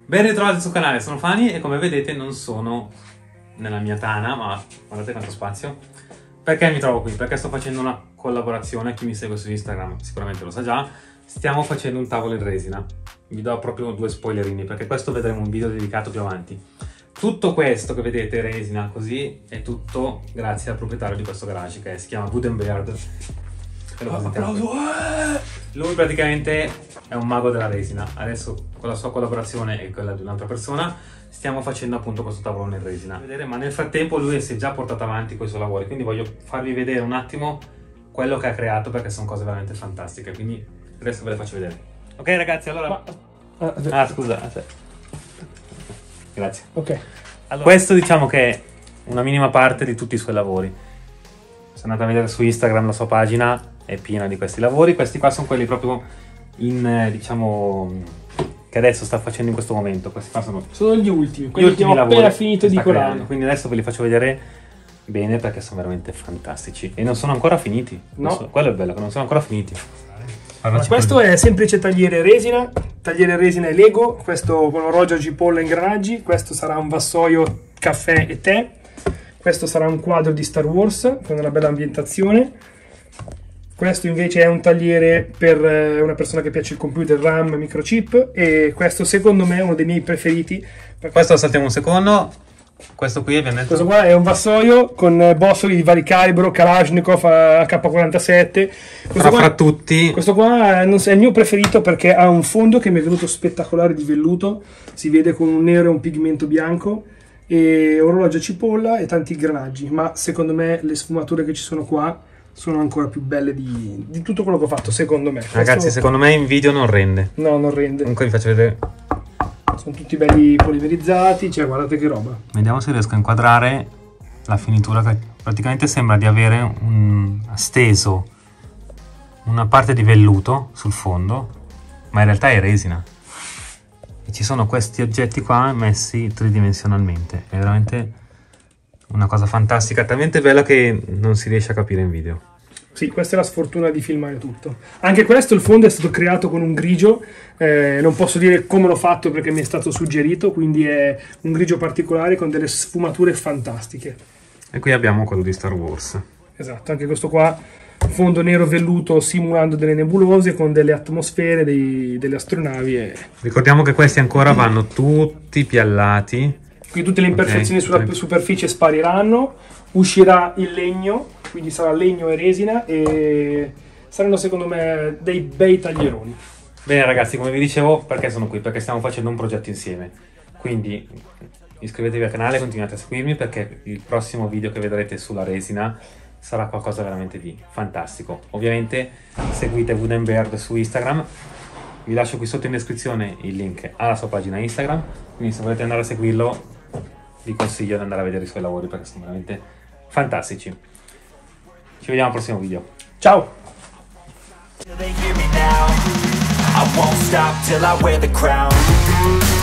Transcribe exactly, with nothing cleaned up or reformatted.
Ben ritrovati sul canale, sono Fani e come vedete non sono nella mia tana, ma guardate quanto spazio. Perché mi trovo qui? Perché sto facendo una collaborazione, chi mi segue su Instagram sicuramente lo sa già, stiamo facendo un tavolo in resina. Vi do proprio due spoilerini perché questo vedremo un video dedicato più avanti. Tutto questo che vedete resina così è tutto grazie al proprietario di questo garage che si chiama Wooden Beard. Applauso! Lui praticamente è un mago della resina. Adesso con la sua collaborazione e quella di un'altra persona stiamo facendo appunto questo tavolone in resina. Ma nel frattempo lui si è già portato avanti con i suoi lavori, quindi voglio farvi vedere un attimo quello che ha creato perché sono cose veramente fantastiche. Quindi adesso ve le faccio vedere. Ok ragazzi, allora... Ma... Ah scusa, aspetta. Grazie. Ok. Allora, questo diciamo che è una minima parte di tutti i suoi lavori. Se andate a vedere su Instagram la sua pagina è piena di questi lavori. Questi qua sono quelli proprio in, eh, diciamo, che adesso sta facendo in questo momento. Questi qua sono, sono gli ultimi, gli quelli ultimi che ho appena finito di colare. Quindi adesso ve li faccio vedere bene perché sono veramente fantastici. E non sono ancora finiti. No. So, quello è bello, che non sono ancora finiti. Allora, questo è semplice tagliere resina, tagliere resina e Lego, questo con orologio cipolla e ingranaggi, questo sarà un vassoio caffè e tè, questo sarà un quadro di Star Wars con una bella ambientazione, questo invece è un tagliere per una persona che piace il computer, RAM, microchip, e questo secondo me è uno dei miei preferiti. Questo lo saltiamo un secondo. Questo qui abbiamo detto... Questo qua è un vassoio con bossoli di vari calibro, Kalashnikov, A K quarantasette. Questo fra, qua, fra tutti. Questo qua non so, è il mio preferito perché ha un fondo che mi è venuto spettacolare di velluto. Si vede con un nero e un pigmento bianco. E orologio cipolla e tanti ingranaggi. Ma secondo me le sfumature che ci sono qua sono ancora più belle di, di tutto quello che ho fatto, secondo me. Ragazzi, questo... secondo me in video non rende. No, non rende. Comunque vi faccio vedere... Sono tutti belli polimerizzati, cioè guardate che roba. Vediamo se riesco a inquadrare la finitura che praticamente sembra di avere un steso una parte di velluto sul fondo, ma in realtà è resina. E ci sono questi oggetti qua messi tridimensionalmente. È veramente una cosa fantastica, talmente bella che non si riesce a capire in video. Sì, questa è la sfortuna di filmare tutto. Anche questo, il fondo è stato creato con un grigio, eh, non posso dire come l'ho fatto perché mi è stato suggerito, quindi è un grigio particolare con delle sfumature fantastiche. E qui abbiamo quello di Star Wars. Esatto, anche questo qua, fondo nero velluto simulando delle nebulose con delle atmosfere, dei, delle astronavi. E... Ricordiamo che questi ancora vanno tutti piallati. Qui tutte le imperfezioni okay, sulla le... superficie spariranno, uscirà il legno, quindi sarà legno e resina e saranno secondo me dei bei taglieroni. Bene ragazzi, come vi dicevo, perché sono qui? Perché stiamo facendo un progetto insieme. Quindi iscrivetevi al canale, continuate a seguirmi perché il prossimo video che vedrete sulla resina sarà qualcosa veramente di fantastico. Ovviamente seguite Wooden Beard su Instagram, vi lascio qui sotto in descrizione il link alla sua pagina Instagram, quindi se volete andare a seguirlo vi consiglio di andare a vedere i suoi lavori perché sono veramente fantastici. Ci vediamo al prossimo video. Ciao! I won't stop till I wear the crown.